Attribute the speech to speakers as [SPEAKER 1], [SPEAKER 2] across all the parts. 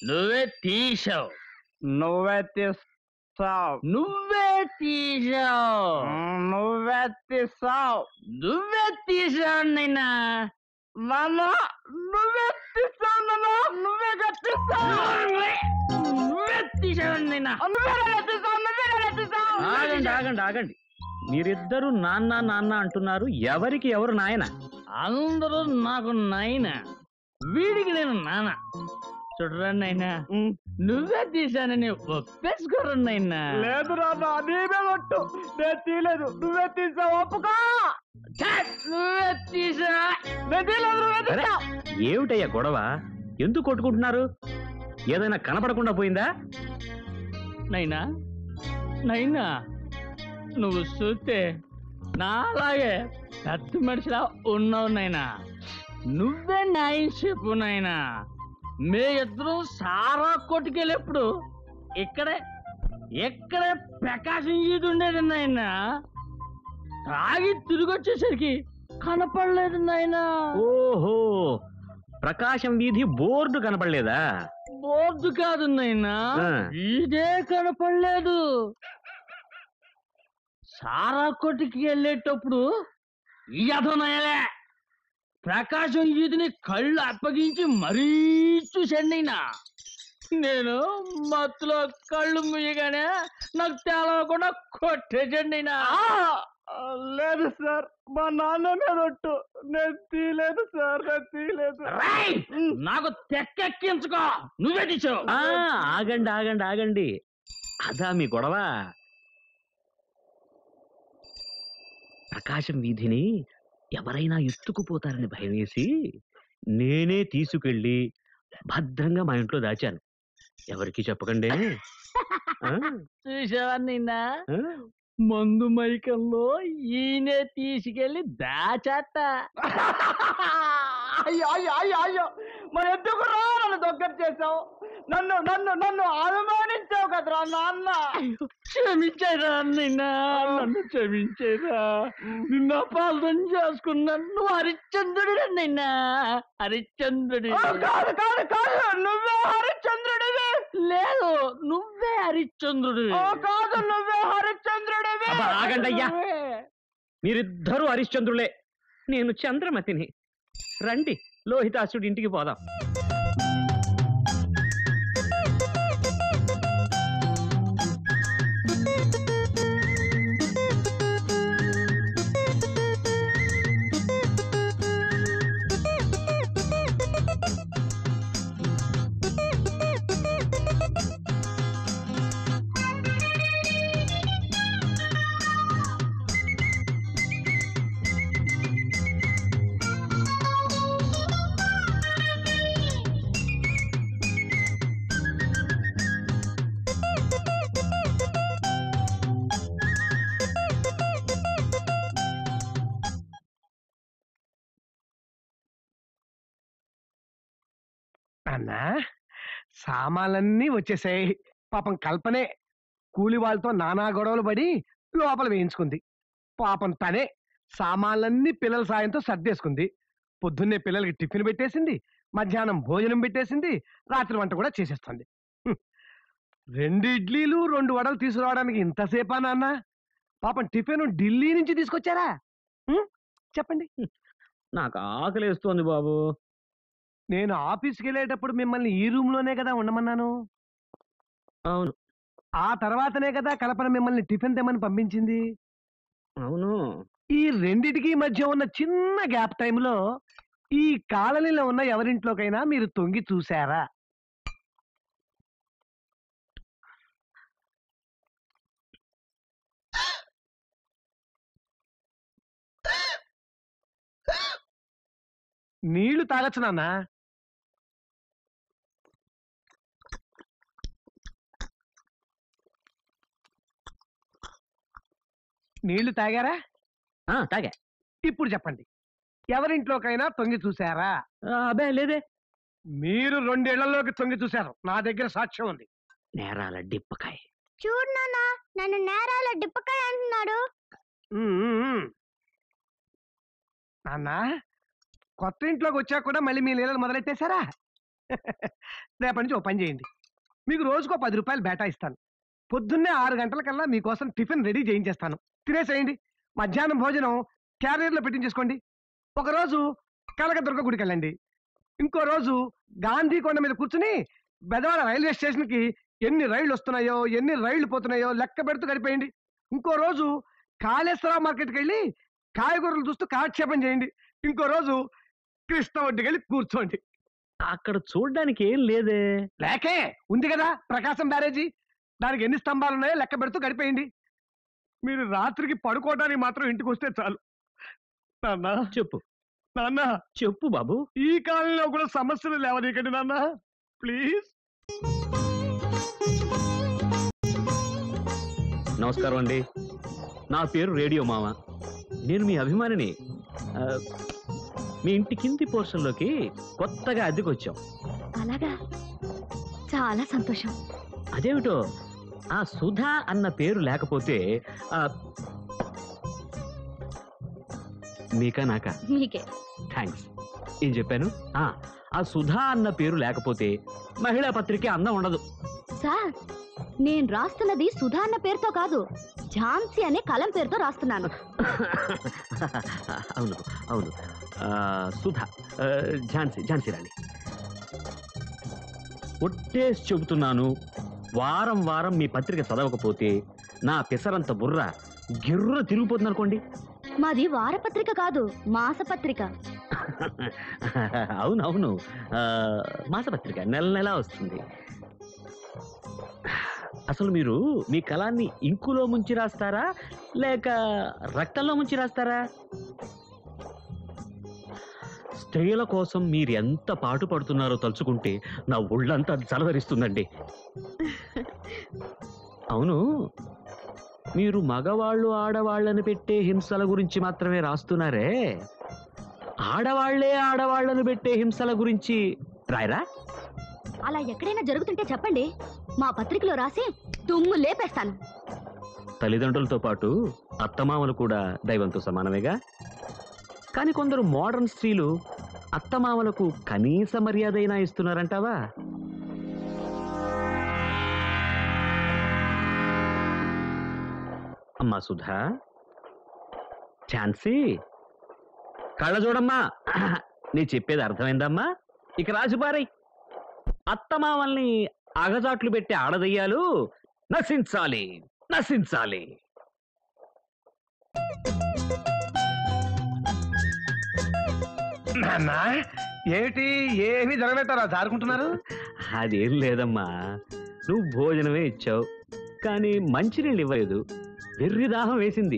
[SPEAKER 1] నువ్వే తీసావు.
[SPEAKER 2] నువ్వే తీస్తావు.
[SPEAKER 1] నువ్వే తీసావు.
[SPEAKER 2] నువ్వే తీస్తావు.
[SPEAKER 1] నువ్వే తీసావు నైనా.
[SPEAKER 2] నాన్న నువ్వే తీస్తావు. నాన్న నువ్వే కట్టిస్తావు.
[SPEAKER 1] నువ్వే తీసావు నైనా.
[SPEAKER 3] ఆగండి ఆగండి ఆగండి, మీరిద్దరు నాన్న నాన్న అంటున్నారు, ఎవరికి ఎవరు నాయన?
[SPEAKER 1] అందరూ నాకు నాయన, వీడికి నేను నాన్న. చూడరా నాయనా, నువ్వే తీసానని ఒప్పేసుకోరు నాయనా.
[SPEAKER 2] లేదు నాన్న, నీవే ఒట్టు, నేను తీయలేదు. నువ్వే తీసావు, ఒప్పుకో.
[SPEAKER 1] నువ్వే తీసా.
[SPEAKER 2] నేను తీయలేదు, నువ్వే తీసావు.
[SPEAKER 3] ఏమిటయ్యా గొడవ? ఎందుకు కొట్టుకుంటున్నారు? ఏదైనా కనపడకుండా పోయిందా?
[SPEAKER 1] నైనా నైనా, నువ్వు చూస్తే నాలాగే పెద్ద మనిషిలా ఉన్నావు నైనా. నువ్వే న్యాయం చెప్పు నైనా. మే ఇద్దరం సారా కొట్టుకెళ్ళేప్పుడు ఇక్కడే ప్రకాశం ఈది ఉండేది నాయనా. తాగి తిరిగి వచ్చేసరికి కనపడలేదు నాయనా.
[SPEAKER 3] ఓహో, ప్రకాశం వీధి బోర్డు కనపడలేదా?
[SPEAKER 1] బోర్డు కాదు నాయనా, ఇదే కనపడలేదు. సారా కొట్టుకి వెళ్ళేటప్పుడు ఎదనయలే ప్రకాశం ఈదిని కళ్ళు అప్పగించి మరీ చూశానైనా. నేను మత్తులో కళ్ళు ముయ్యగానే నాకు తేలకుండా కొట్టేసండినా.
[SPEAKER 2] లేదు సార్, మా నాన్న మీద ఒట్టు, నేను తీయలేదు సార్, నేను తీయలేదు.
[SPEAKER 1] నాకు తెక్కెక్కించుకో, నువ్వే తీసావు.
[SPEAKER 3] ఆగండి ఆగండి ఆగండి, అదా మీ గొడవ? ప్రకాశం వీధిని ఎవరైనా ఎత్తుకుపోతారని భయం వేసి నేనే తీసుకెళ్ళి భద్రంగా మా ఇంట్లో దాచాను. ఎవరికి చెప్పకండి.
[SPEAKER 1] చూసావా నిన్నా, మందు మైకంలో ఈయనే తీసుకెళ్లి దాచాట.
[SPEAKER 2] అయ్యో అయ్యో అయ్యో అయ్యో, మరి ఎందుకు రా నన్ను దగ్గర చేసావు? నన్ను నన్ను నన్ను అనుమానించావు కదరా నాన్న.
[SPEAKER 1] క్షమించారా నిన్నా, నన్ను క్షమించారా. నిన్న పాలన చేసుకున్నా. నువ్వు హరిశ్చంద్రుడు నిన్నా, హరిశ్చంద్రుడి.
[SPEAKER 2] కాదు కాదు కాదు, నువ్వే హరిశ్చంద్రుడివి.
[SPEAKER 1] లేదు, నువ్వే హరిశ్చంద్రుడు.
[SPEAKER 2] కాదు, నువ్వే హరిశ్చంద్రుడివి.
[SPEAKER 3] ఆగండి అయ్యా, మీరిద్దరూ హరిశ్చంద్రులే, నేను చంద్రమతిని. రండి, లోహితాసుడి ఇంటికి పోదాం.
[SPEAKER 4] అన్నా, సామాన్లన్నీ వచ్చేసాయి. పాపం కల్పనే కూలి వాళ్ళతో నానా గొడవలు పడి లోపల వేయించుకుంది. పాపం తనే సామాన్లన్నీ పిల్లల సాయంతో సర్దేసుకుంది. పొద్దున్నే పిల్లలకి టిఫిన్ పెట్టేసింది, మధ్యాహ్నం భోజనం పెట్టేసింది, రాత్రి వంట కూడా చేసేస్తుంది. 2 ఇడ్లీలు 2 వడలు తీసుకురావడానికి ఇంతసేపా నాన్న? పాపం టిఫిన్ ఢిల్లీ నుంచి తీసుకొచ్చారా? చెప్పండి.
[SPEAKER 3] నాకు ఆకలేస్తోంది బాబు.
[SPEAKER 4] నేను ఆఫీస్కి వెళ్ళేటప్పుడు మిమ్మల్ని ఈ రూమ్ లోనే కదా ఉండమన్నాను.
[SPEAKER 3] అవును.
[SPEAKER 4] ఆ తర్వాతనే కదా కల్పన మిమ్మల్ని టిఫిన్ తెమ్మని పంపించింది.
[SPEAKER 3] అవును.
[SPEAKER 4] ఈ రెండిటికి మధ్య ఉన్న చిన్న గ్యాప్ టైంలో ఈ కాలనీలో ఉన్న ఎవరింట్లోకైనా మీరు తొంగి చూశారా? నీళ్లు తాగొచ్చు నాన్న. నీళ్లు తాగారా?
[SPEAKER 3] తాగా.
[SPEAKER 4] ఇప్పుడు చెప్పండి, ఎవరింట్లోకైనా తొంగి చూశారా?
[SPEAKER 3] అబ్బే లేదే.
[SPEAKER 4] మీరు 2 ఇళ్లలోకి తొంగి చూశారు, నా దగ్గర సాక్ష్యం ఉంది.
[SPEAKER 3] నేరాల డిప్పకాయ.
[SPEAKER 5] చూడు నాన్న, నన్ను నేరాల డిప్పకాయ అంటున్నాడు.
[SPEAKER 4] నాన్న, కొత్త ఇంట్లోకి వచ్చా కూడా మళ్ళీ మీ లీలలు మొదలెట్టేశారా? రేపటి నుంచి ఓ పని చేయండి, మీకు రోజుకో 10 రూపాయలు బేటా ఇస్తాను. పొద్దున్నే 6 గంటలకల్లా మీకోసం టిఫిన్ రెడీ చేయించేస్తాను, తినేసేయండి. మధ్యాహ్నం భోజనం క్యారియర్లో పెట్టించేసుకోండి. ఒకరోజు కనకదుర్గ గుడికి వెళ్ళండి, ఇంకో రోజు గాంధీ కొండ మీద కూర్చుని బెదవాడ రైల్వే స్టేషన్కి ఎన్ని రైళ్లు వస్తున్నాయో ఎన్ని రైళ్లు పోతున్నాయో లెక్క పెడుతూ గడిపేయండి. ఇంకో రోజు కాళేశ్వరరావు మార్కెట్కి వెళ్ళి కాయగూరలు చూస్తూ కాలక్షేపం చేయండి. ఇంకో రోజు కృష్ణ ఒడ్డుకి వెళ్ళి కూర్చోండి.
[SPEAKER 3] అక్కడ చూడ్డానికి ఏం లేదే.
[SPEAKER 4] లేకే ఉంది కదా ప్రకాశం బ్యారేజీ, దానికి ఎన్ని స్తంభాలు ఉన్నాయో లెక్క పెడుతూ గడిపేయండి. మీరు రాత్రికి పడుకోవడానికి మాత్రం ఇంటికి వస్తే చాలు. నాన్న
[SPEAKER 3] చెప్పు
[SPEAKER 4] నాన్న,
[SPEAKER 3] చెప్పు బాబు.
[SPEAKER 4] ఈ కాలంలో కూడా సమస్యలు లేవనీకండి నాన్న, ప్లీజ్.
[SPEAKER 3] నమస్కారం అండి, నా పేరు రేడియో మామ. నేను మీ అభిమానిని. మీ ఇంటి కింది పోర్షన్లోకి కొత్తగా అద్దెకొచ్చాం.
[SPEAKER 5] అలాగా, చాలా సంతోషం.
[SPEAKER 3] అదేమిటో ఆ సుధా అన్న పేరు లేకపోతే మీకా నాకా?
[SPEAKER 5] మీకే.
[SPEAKER 3] థ్యాంక్స్. ఏం చెప్పాను? ఆ సుధా అన్న పేరు లేకపోతే మహిళా పత్రిక అందం ఉండదు.
[SPEAKER 5] సార్, నేను రాస్తున్నది సుధా అన్న పేరుతో కాదు, ఝాన్సీ అనే కలం పేరుతో రాస్తున్నాను.
[SPEAKER 3] అవును అవును, సుధా, ఝాన్సీ రాణి. ఒట్టేసి చెబుతున్నాను, వారం వారం మీ పత్రిక చదవకపోతే నా పిసరంత బుర్ర గిర్ర తిరిగిపోతుంది అనుకోండి.
[SPEAKER 5] మాది వారపత్రిక కాదు, మాసపత్రిక.
[SPEAKER 3] అవునవును, మాసపత్రిక నెల నెలా వస్తుంది. అసలు మీరు మీ కళాన్ని ఇంకులో ముంచి రాస్తారా లేక రక్తంలో ముంచి రాస్తారా? స్త్రీల కోసం మీరు ఎంత పాటు పడుతున్నారో తలుచుకుంటే నా ఒళ్ళంతా జలధరిస్తుందండి. అవును, మీరు మగవాళ్ళు ఆడవాళ్ళని పెట్టే హింసల గురించి మాత్రమే రాస్తున్నారే, ఆడవాళ్లే ఆడవాళ్లను పెట్టే హింసల గురించి రాయరా?
[SPEAKER 5] అలా ఎక్కడైనా జరుగుతుంటే చెప్పండి, మా పత్రికలో రాసి దుమ్ము లేపేస్తాను.
[SPEAKER 3] తల్లిదండ్రులతో పాటు అత్తమామలు కూడా దైవంతో సమానమేగా. కానీ కొందరు మోడర్న్ స్త్రీలు అత్తమామలకు కనీస మర్యాద అయినా ఇస్తున్నారంటావా? అమ్మా సుధా, ఝాన్సీ, కళ్ళ చూడమ్మా. నీ చెప్పేది అర్థమైందమ్మా? ఇక రాజుపారై. అత్తమామల్ని అగజాట్లు పెట్టి ఆడదయ్యాలు నశించాలి, నశించాలి.
[SPEAKER 4] నాన్న ఏమిటి, ఏమి జరగబెట్టారా జారుకుంటున్నారు?
[SPEAKER 3] అదేం లేదమ్మా, నువ్వు భోజనమే ఇచ్చావు కానీ మంచినీళ్ళు ఇవ్వలేదు. వెర్రి దాహం వేసింది.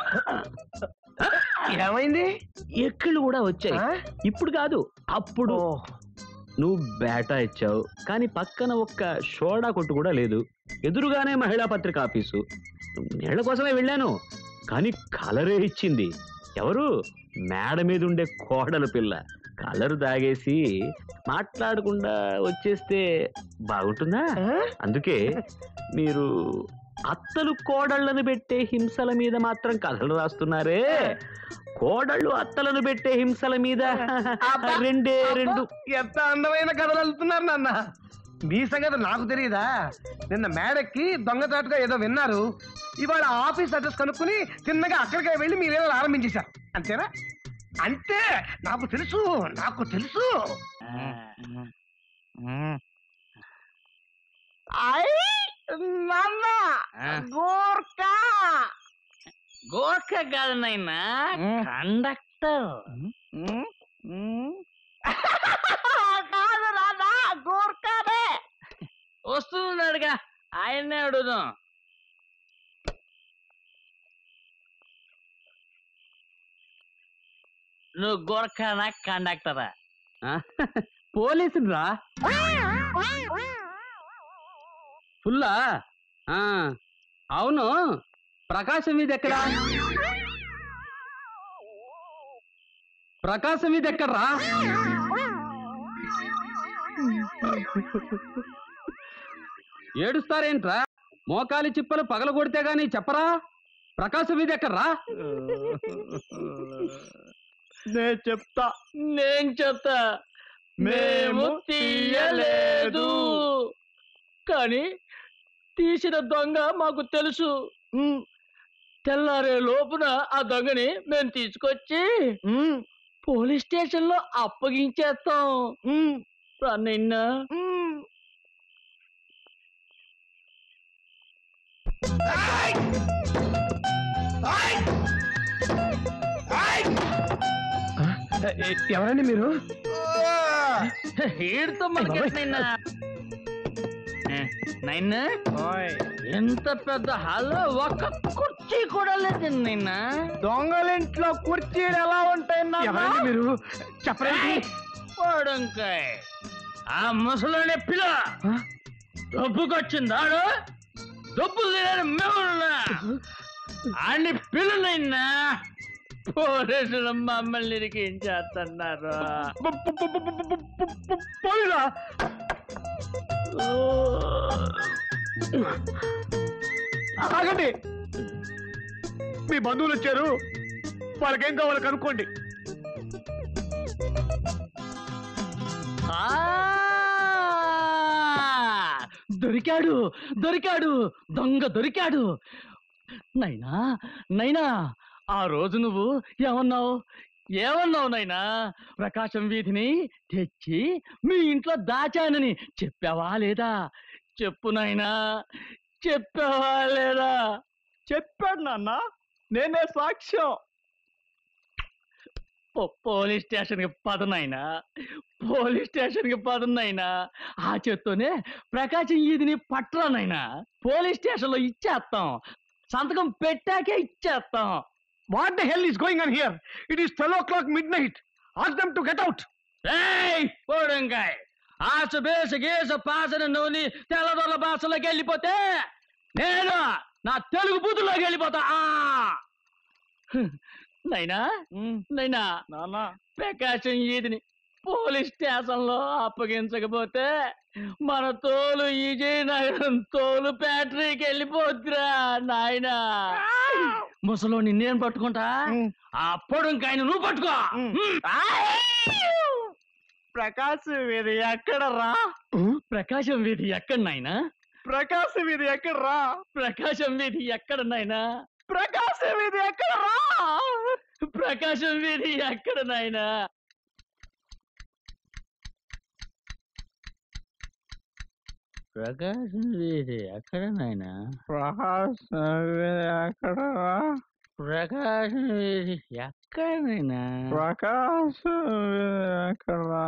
[SPEAKER 4] ఏమైంది?
[SPEAKER 3] ఎక్కళ్ళు కూడా వచ్చాయి. ఇప్పుడు కాదు, అప్పుడు. నువ్వు బేటా ఇచ్చావు కానీ పక్కన ఒక్క సోడా కొట్టు కూడా లేదు. ఎదురుగానే మహిళా పత్రిక ఆఫీసు. నీళ్ల కోసమే వెళ్ళాను కానీ కలరే ఇచ్చింది. ఎవరు? మేడ మీద ఉండే కోడలు పిల్ల. కలరు తాగేసి మాట్లాడకుండా వచ్చేస్తే బాగుంటుందా? అందుకే మీరు అత్తలు కోడళ్లను పెట్టే హింసల మీద మాత్రం కథలు రాస్తున్నారే, కోడళ్ళు అత్తలను పెట్టే హింసల మీద రెండే రెండు.
[SPEAKER 4] ఎంత అందమైన కథలు వెళ్తున్నారు నాన్న. మీ సంగతి నాకు తెలియదా? నిన్న మేడక్కి దొంగచాటుగా ఏదో విన్నారు, ఇవాళ ఆఫీస్ అడ్రస్ కనుక్కుని చిన్నగా అక్కడికే వెళ్ళి మీరేదో ఆరంభించేశారు. అంతేనా? అంతే, నాకు తెలుసు, నాకు తెలుసు.
[SPEAKER 2] నాన్న గోర్ఖా.
[SPEAKER 1] గోర్ఖా కాదు నాయనా, కండక్టర్.
[SPEAKER 2] కాదు నాన్న, గోర్ఖానే.
[SPEAKER 1] వస్తున్నాడుగా, ఆయన్నే అడుగుదాం. నువ్వు గోర్ఖానా కండక్టరా?
[SPEAKER 3] పోలీసులు రా. ఫుల్లా? అవును, ప్రకాశం వీధి ఎక్కడా? ప్రకాశం వీధి ఎక్కడ్రా? ఏడుస్తారేంట్రా? మోకాలి చిప్పలు పగల కొడితే గాని చెప్పరా? ప్రకాశం వీధి ఎక్కడ్రా?
[SPEAKER 2] నేను చెప్తా.
[SPEAKER 1] నేను చెప్తా. మేము తీయలేదు. కానీ తీసిన దొంగ మాకు తెలుసు. తెల్లారే లోపున ఆ దొంగని మేము తీసుకొచ్చి పోలీస్ స్టేషన్ లో అప్పగించేస్తాం. నిన్న
[SPEAKER 4] ఎవరండి మీరు?
[SPEAKER 1] ఈడుతో నైన్ ఎంత పెద్ద హాల్లో ఒక్క కుర్చీ కూడా లేదు నిన్న.
[SPEAKER 2] దొంగలింట్లో కుర్చీలు ఎలా ఉంటాయి
[SPEAKER 4] ఎవరండి మీరు? చెప్పండి.
[SPEAKER 1] పోడంకాయ్ ఆ ముసలోనే పిల్ల డబ్బుకొచ్చిందాడు. డబ్బులు తినని మేము అన్ని పిల్లలైనా పోలీసులు మమ్మల్ని ఇరికించేస్తున్నారు.
[SPEAKER 4] పోయిరా. ఆగండి, మీ బంధువులు వచ్చారు, వాళ్ళకేం కావాలో కనుక్కోండి.
[SPEAKER 1] దొరికాడు దొరికాడు దొంగ దొరికాడు. నైనా నైనా ఆ రోజు నువ్వు ఏమన్నావు నైనా? ప్రకాశం వీధిని తెచ్చి మీ ఇంట్లో దాచానని చెప్పావా లేదా? చెప్పు నైనా, చెప్పావా లేదా?
[SPEAKER 2] చెప్పాడు నాన్న, నేనే సాక్ష్యం.
[SPEAKER 1] పోలీస్ స్టేషన్కి పదనైనా, పోలీస్ స్టేషన్కి పదనైనా. ఆ చేత్తోనే ప్రకాశం ఈదిని పట్టరానైనా పోలీస్ స్టేషన్ లో ఇచ్చేస్తాం. సంతకం పెట్టాకే ఇచ్చేస్తాం.
[SPEAKER 4] What the hell is going on here? It is 12 o'clock midnight. Ask them to get out.
[SPEAKER 1] పోడంకాయ్ ఆశ బేస గేస పాసన నూనె తెల్లదొల్ల భాషలోకి వెళ్ళిపోతే నేను నా తెలుగు బూతుల్లోకి వెళ్ళిపోతా. నైనా నైనా
[SPEAKER 2] నాన్న,
[SPEAKER 1] ప్రకాశం ఈదిని పోలీస్ స్టేషన్ లో అప్పగించకపోతే మన తోలు విజయనగరం తోలు ఫ్యాక్టరీకి వెళ్ళిపోద్దిరా నాయనా. ముసలోని నేను పట్టుకుంటా, ఆ పొడంకాయను నువ్వు పట్టుకో.
[SPEAKER 2] ప్రకాశం వీధి ఎక్కడరా?
[SPEAKER 1] ప్రకాశం వీధి ఎక్కడ నాయనా?
[SPEAKER 2] ప్రకాశం వీధి ఎక్కడరా?
[SPEAKER 1] ప్రకాశం వీధి ఎక్కడ నాయనా?
[SPEAKER 2] ప్రకాశం వీధి ఎక్కడరా?
[SPEAKER 1] ప్రకాశం వీధి ఎక్కడ నాయనా? ప్రకాశం వీధి ఎక్కడ నాయనా?
[SPEAKER 2] ప్రకాశం వీధి ఎక్కడరా?
[SPEAKER 1] ప్రకాశం వీధి ఎక్కడైనా?
[SPEAKER 2] ప్రకాశం వీధి ఎక్కడరా?